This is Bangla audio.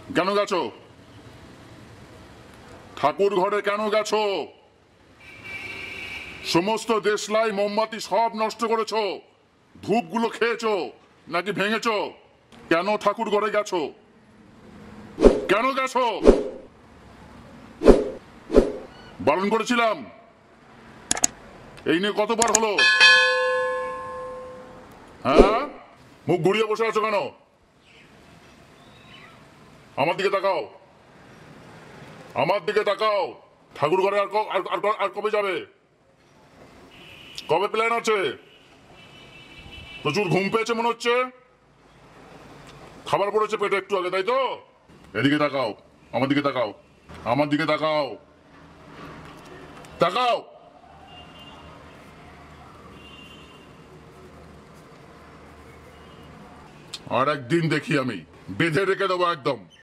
কেন গেছো? ঠাকুর ঘরে কেন গেছো? সমস্ত দেশলাই মোমবাতি সব নষ্ট করেছো, ধূপগুলো খেয়েছো নাকি ভেঙেছো? কেন ঠাকুর ঘরে গেছো? কেন গেছো? বারণ করেছিলাম। এই নিয়ে কতবার হলো? হ্যাঁ, মুখ ঘুরিয়ে বসে আছো কেন? আমার দিকে তাকাও, আমার দিকে তাকাও। ঠাকুর ঘরে আর কবে যাবে? কবে প্ল্যান আছে? প্রচুর ঘুম পেয়েছে মনে হচ্ছে, খাবার পড়েছে পেটে একটু আগে, তাই তো? এদিকে তাকাও, আমার দিকে তাকাও, আমার দিকে তাকাও, তাকাও। আর একদিন দেখি আমি বেঁধে রেখে দেবো একদম।